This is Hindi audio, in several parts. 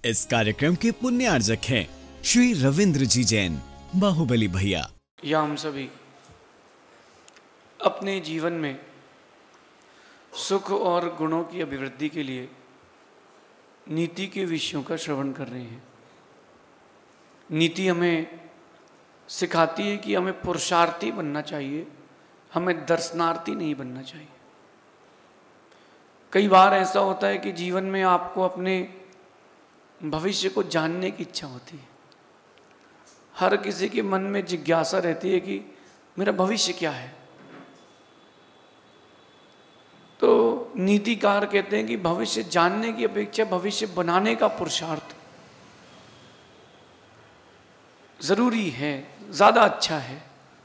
इस कार्यक्रम के पुण्यार्जक हैं श्री रविंद्र जी जैन, बाहुबली भैया। या हम सभी अपने जीवन में सुख और गुणों की अभिवृद्धि के लिए नीति के विषयों का श्रवण कर रहे हैं। नीति हमें सिखाती है कि हमें पुरुषार्थी बनना चाहिए, हमें दर्शनार्थी नहीं बनना चाहिए। कई बार ऐसा होता है कि जीवन में आपको अपने भविष्य को जानने की इच्छा होती है। हर किसी के मन में जिज्ञासा रहती है कि मेरा भविष्य क्या है। तो नीतिकार कहते हैं कि भविष्य जानने की अपेक्षा भविष्य बनाने का पुरुषार्थ जरूरी है, ज्यादा अच्छा है।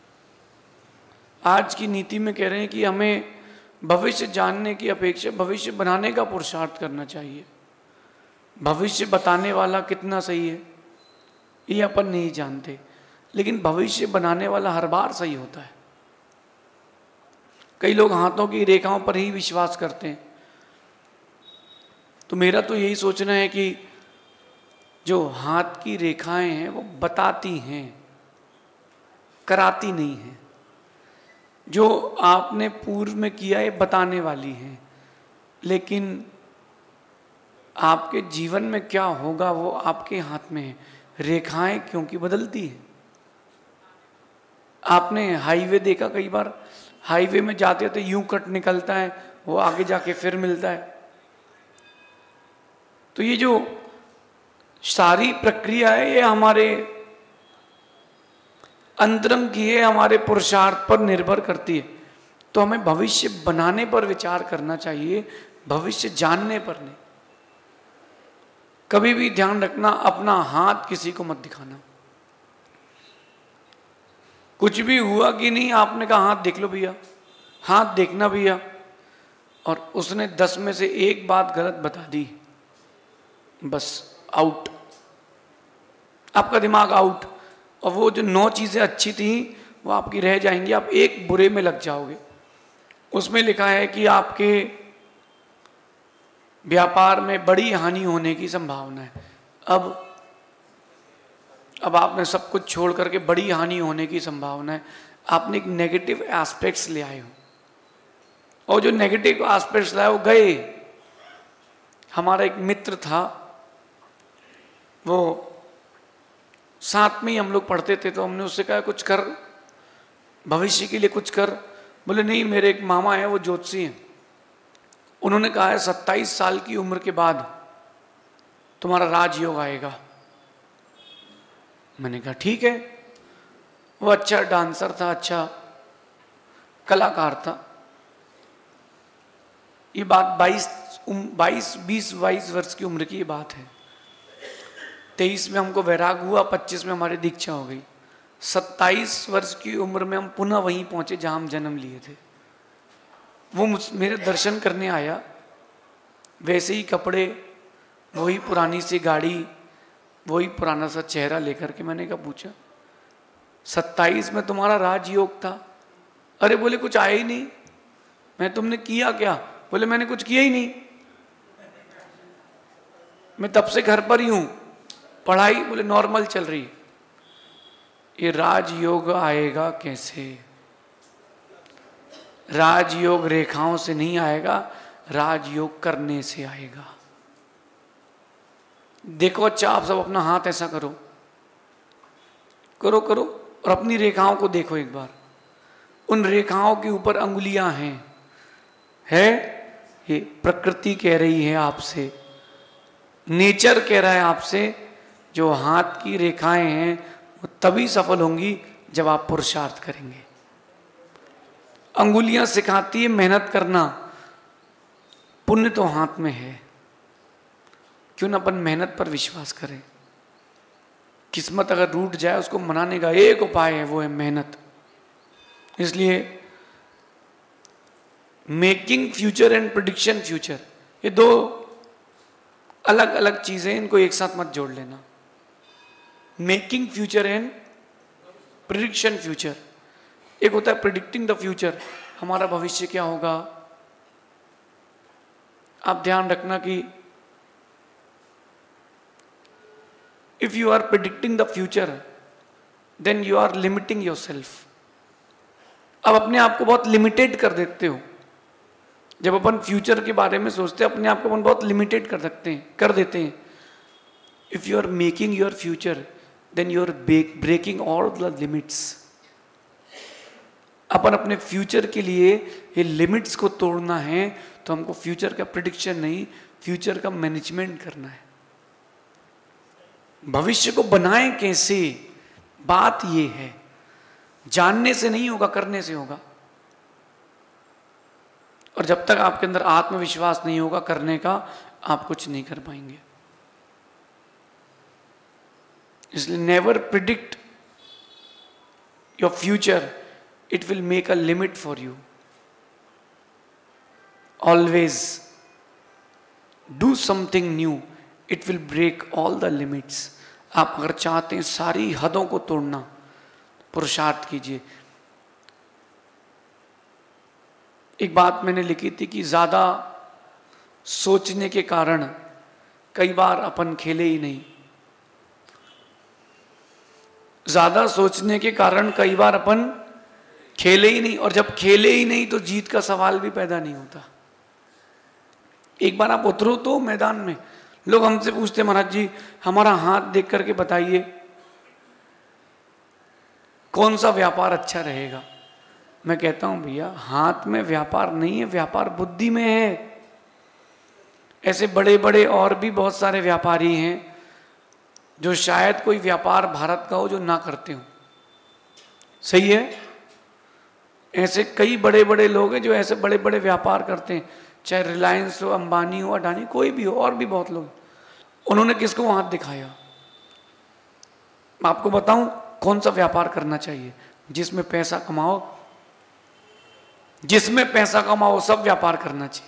आज की नीति में कह रहे हैं कि हमें भविष्य जानने की अपेक्षा भविष्य बनाने का पुरुषार्थ करना चाहिए। भविष्य बताने वाला कितना सही है ये अपन नहीं जानते, लेकिन भविष्य बनाने वाला हर बार सही होता है। कई लोग हाथों की रेखाओं पर ही विश्वास करते हैं। तो मेरा तो यही सोचना है कि जो हाथ की रेखाएं हैं वो बताती हैं, कराती नहीं हैं। जो आपने पूर्व में किया है बताने वाली हैं, लेकिन आपके जीवन में क्या होगा वो आपके हाथ में है। रेखाएं क्योंकि बदलती हैं। आपने हाईवे देखा, कई बार हाईवे में जाते थे यूं कट निकलता है, वो आगे जाके फिर मिलता है। तो ये जो सारी प्रक्रिया है ये हमारे अंतरंग की है, हमारे पुरुषार्थ पर निर्भर करती है। तो हमें भविष्य बनाने पर विचार करना चाहिए, भविष्य जानने पर नहीं। कभी भी ध्यान रखना, अपना हाथ किसी को मत दिखाना। कुछ भी हुआ कि नहीं, आपने कहा हाथ देख लो भैया, हाथ देखना भैया, और उसने 10 में से एक बात गलत बता दी, बस आउट, आपका दिमाग आउट। और वो जो 9 चीजें अच्छी थी वो आपकी रह जाएंगी, आप एक बुरे में लग जाओगे। उसमें लिखा है कि आपके व्यापार में बड़ी हानि होने की संभावना है। अब आपने सब कुछ छोड़ करके बड़ी हानि होने की संभावना है। आपने एक नेगेटिव एस्पेक्ट्स ले आए हो, और जो नेगेटिव एस्पेक्ट्स लाए वो गए। हमारा एक मित्र था, वो साथ में ही हम लोग पढ़ते थे, तो हमने उससे कहा कुछ कर, भविष्य के लिए कुछ कर। बोले नहीं, मेरे एक मामा है वो ज्योतिषी हैं, उन्होंने कहा है 27 साल की उम्र के बाद तुम्हारा राजयोग आएगा। मैंने कहा ठीक है। वो अच्छा डांसर था, अच्छा कलाकार था। ये बात 22 वर्ष की उम्र की ये बात है। 23 में हमको वैराग हुआ, 25 में हमारी दीक्षा हो गई। 27 वर्ष की उम्र में हम पुनः वहीं पहुंचे जहां हम जन्म लिए थे। वो मेरे दर्शन करने आया, वैसे ही कपड़े, वही पुरानी सी गाड़ी, वही पुराना सा चेहरा लेकर के। मैंने कहा पूछा 27 में तुम्हारा राजयोग था? अरे बोले कुछ आया ही नहीं। मैं तुमने किया क्या? बोले मैंने कुछ किया ही नहीं, मैं तब से घर पर ही हूं, पढ़ाई बोले नॉर्मल चल रही। ये राजयोग आएगा कैसे? राजयोग रेखाओं से नहीं आएगा, राजयोग करने से आएगा। देखो अच्छा, आप सब अपना हाथ ऐसा करो, करो करो, और अपनी रेखाओं को देखो एक बार। उन रेखाओं के ऊपर अंगुलियां हैं, है ये प्रकृति कह रही है आपसे, नेचर कह रहा है आपसे। जो हाथ की रेखाएं हैं वो तभी सफल होंगी जब आप पुरुषार्थ करेंगे। अंगुलियां सिखाती है मेहनत करना, पुण्य तो हाथ में है। क्यों ना अपन मेहनत पर विश्वास करें। किस्मत अगर रूठ जाए उसको मनाने का एक उपाय है, वो है मेहनत। इसलिए making future and prediction future, ये 2 अलग अलग चीजें, इनको एक साथ मत जोड़ लेना। Making future and prediction future, एक होता है प्रिडिक्टिंग द फ्यूचर, हमारा भविष्य क्या होगा। आप ध्यान रखना कि if you are predicting the future then you are limiting yourself. अब अपने आप को बहुत लिमिटेड कर देते हो। जब अपन फ्यूचर के बारे में सोचते हैं अपने आप को अपन बहुत लिमिटेड कर देते हैं। If you are making your future then you are breaking all the limits. अपन अपने फ्यूचर के लिए ये लिमिट्स को तोड़ना है तो हमको फ्यूचर का प्रिडिक्शन नहीं, फ्यूचर का मैनेजमेंट करना है। भविष्य को बनाएं कैसे, बात ये है। जानने से नहीं होगा, करने से होगा। और जब तक आपके अंदर आत्मविश्वास नहीं होगा करने का, आप कुछ नहीं कर पाएंगे। इसलिए never predict your future, it will make a limit for you. Always do something new, it will break all the limits. आप अगर चाहते हैं सारी हदों को तोड़ना, पुरुषार्थ कीजिए। एक बात मैंने लिखी थी कि ज्यादा सोचने के कारण कई बार अपन खेले ही नहीं। ज्यादा सोचने के कारण कई बार अपन खेले ही नहीं, और जब खेले ही नहीं तो जीत का सवाल भी पैदा नहीं होता। एक बार आप उतरो तो मैदान में, लोग हमसे पूछते महाराज जी हमारा हाथ देख करके बताइए कौन सा व्यापार अच्छा रहेगा। मैं कहता हूं भैया हाथ में व्यापार नहीं है, व्यापार बुद्धि में है। ऐसे बड़े बड़े और भी बहुत सारे व्यापारी हैं जो शायद कोई व्यापार भारत का हो जो ना करते हो। सही है, ऐसे कई बड़े बड़े लोग हैं जो ऐसे बड़े बड़े व्यापार करते हैं, चाहे रिलायंस हो, अंबानी हो, अडानी, कोई भी हो, और भी बहुत लोग। उन्होंने किसको हाथ दिखाया? मैं आपको बताऊं कौन सा व्यापार करना चाहिए? जिसमें पैसा कमाओ, जिसमें पैसा कमाओ सब व्यापार करना चाहिए।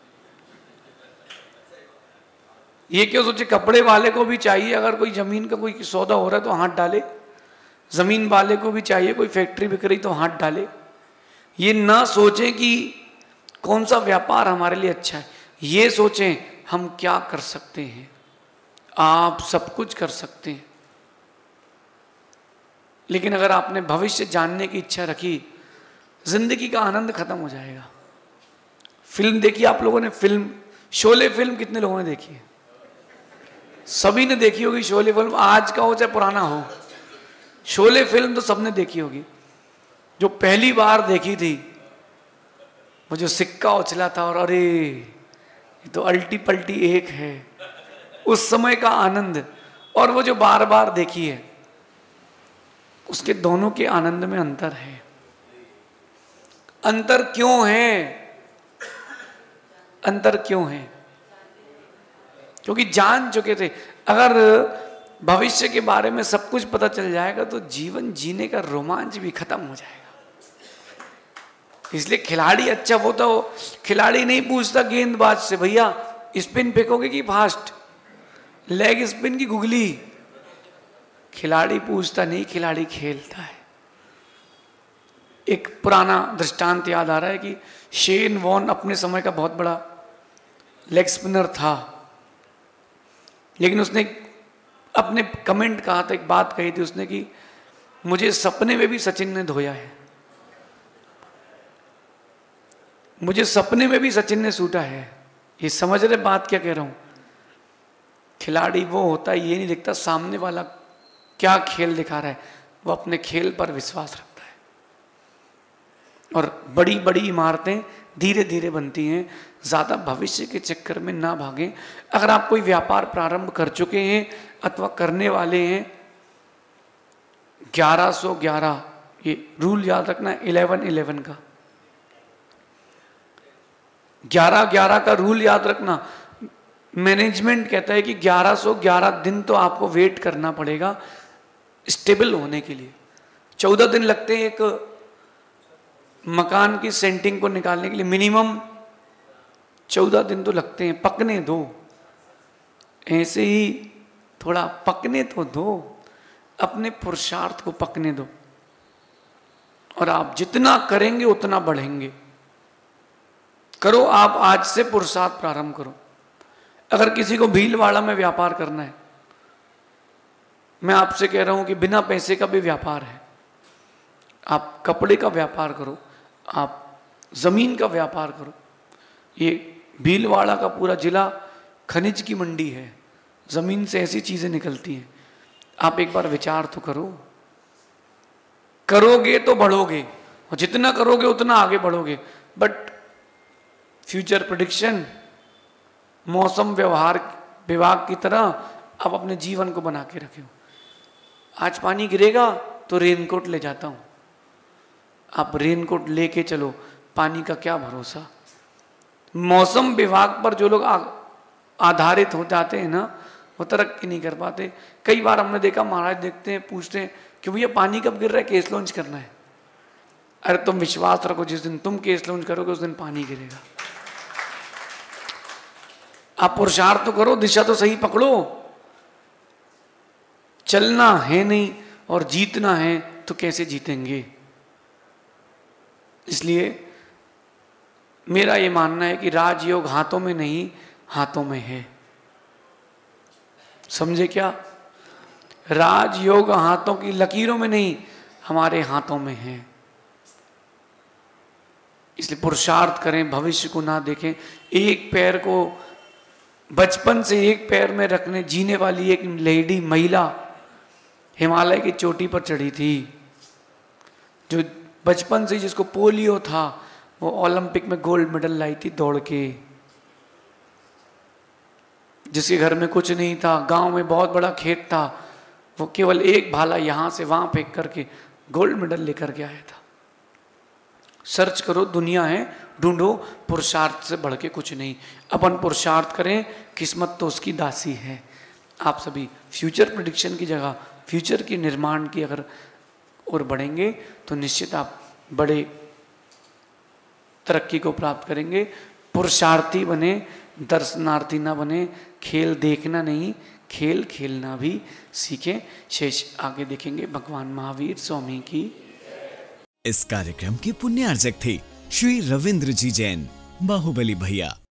ये क्यों सोचे कपड़े वाले को भी चाहिए अगर कोई जमीन का कोई सौदा हो रहा है तो हाथ डाले, जमीन वाले को भी चाहिए कोई फैक्ट्री बिक रही तो हाथ डाले। ये ना सोचें कि कौन सा व्यापार हमारे लिए अच्छा है, ये सोचें हम क्या कर सकते हैं। आप सब कुछ कर सकते हैं, लेकिन अगर आपने भविष्य जानने की इच्छा रखी, जिंदगी का आनंद खत्म हो जाएगा। फिल्म देखी आप लोगों ने? फिल्म शोले फिल्म कितने लोगों ने देखी है? सभी ने देखी होगी शोले फिल्म, आज का हो चाहे पुराना हो। शोले फिल्म तो सबने देखी होगी। जो पहली बार देखी थी, वो जो सिक्का उछला था और अरे ये तो अल्टी पल्टी एक है, उस समय का आनंद, और वो जो बार बार देखी है, उसके दोनों के आनंद में अंतर है। अंतर क्यों है? अंतर क्यों है? क्योंकि जान चुके थे। अगर भविष्य के बारे में सब कुछ पता चल जाएगा तो जीवन जीने का रोमांच भी खत्म हो जाएगा। इसलिए खिलाड़ी अच्छा वो तो खिलाड़ी नहीं पूछता गेंदबाज से भैया स्पिन फेंकोगे कि फास्ट, लेग स्पिन की गुगली। खिलाड़ी पूछता नहीं, खिलाड़ी खेलता है। एक पुराना दृष्टांत याद आ रहा है कि शेन वॉर्न अपने समय का बहुत बड़ा लेग स्पिनर था, लेकिन उसने अपने कमेंट कहा था, एक बात कही थी उसने कि मुझे सपने में भी सचिन ने धोया है, मुझे सपने में भी सचिन ने सूटा है। ये समझ रहे बात क्या कह रहा हूं? खिलाड़ी वो होता है, ये नहीं देखता सामने वाला क्या खेल दिखा रहा है, वो अपने खेल पर विश्वास रखता है। और बड़ी बड़ी इमारतें धीरे धीरे बनती हैं। ज़्यादा भविष्य के चक्कर में ना भागें। अगर आप कोई व्यापार प्रारंभ कर चुके हैं अथवा करने वाले हैं, 1111 ये रूल याद रखना, 11-11 का 11-11 का रूल याद रखना। मैनेजमेंट कहता है कि 1111 दिन तो आपको वेट करना पड़ेगा स्टेबल होने के लिए। 14 दिन लगते हैं एक मकान की सेंटिंग को निकालने के लिए, मिनिमम 14 दिन तो लगते हैं। पकने दो, ऐसे ही थोड़ा पकने तो दो, अपने पुरुषार्थ को पकने दो, और आप जितना करेंगे उतना बढ़ेंगे। करो, आप आज से पुरुषार्थ प्रारंभ करो। अगर किसी को भीलवाड़ा में व्यापार करना है मैं आपसे कह रहा हूं कि बिना पैसे का भी व्यापार है। आप कपड़े का व्यापार करो, आप जमीन का व्यापार करो। ये भीलवाड़ा का पूरा जिला खनिज की मंडी है, जमीन से ऐसी चीजें निकलती हैं। आप एक बार विचार तो करो, करोगे तो बढ़ोगे, और जितना करोगे उतना आगे बढ़ोगे। बट फ्यूचर प्रेडिक्शन, मौसम व्यवहार विभाग की तरह आप अपने जीवन को बना के रखे हो। आज पानी गिरेगा तो रेनकोट ले जाता हूं, आप रेनकोट लेके चलो, पानी का क्या भरोसा। मौसम विभाग पर जो लोग आधारित हो जाते हैं ना, वो तरक्की नहीं कर पाते। कई बार हमने देखा, महाराज देखते हैं, पूछते हैं कि भैया पानी कब गिर रहा है, केस लॉन्च करना है। अरे तुम विश्वास रखो, जिस दिन तुम केस लॉन्च करोगे उस दिन पानी गिरेगा। आप पुरुषार्थ तो करो, दिशा तो सही पकड़ो। चलना है नहीं और जीतना है तो कैसे जीतेंगे। इसलिए मेरा ये मानना है कि राजयोग हाथों में नहीं, हाथों में है। समझे क्या? राजयोग हाथों की लकीरों में नहीं, हमारे हाथों में है। इसलिए पुरुषार्थ करें, भविष्य को ना देखें। एक पैर को बचपन से एक पैर में रखने जीने वाली एक लेडी महिला हिमालय की चोटी पर चढ़ी थी, जो बचपन से जिसको पोलियो था, वो ओलंपिक में गोल्ड मेडल लाई थी दौड़ के। जिसके घर में कुछ नहीं था, गांव में बहुत बड़ा खेत था, वो केवल एक भाला यहां से वहां फेंक करके गोल्ड मेडल लेकर के आया था। सर्च करो, दुनिया है, ढूंढो। पुरुषार्थ से बढ़ के कुछ नहीं। अपन पुरुषार्थ करें, किस्मत तो उसकी दासी है। आप सभी फ्यूचर प्रेडिक्शन की जगह फ्यूचर के निर्माण की अगर और बढ़ेंगे तो निश्चित आप बड़े तरक्की को प्राप्त करेंगे। पुरुषार्थी बने, दर्शनार्थी ना बने। खेल देखना नहीं, खेल खेलना भी सीखें। शेष आगे देखेंगे। भगवान महावीर स्वामी की। इस कार्यक्रम के पुण्यार्जक थे श्री रविंद्र जी जैन, बाहुबली भैया।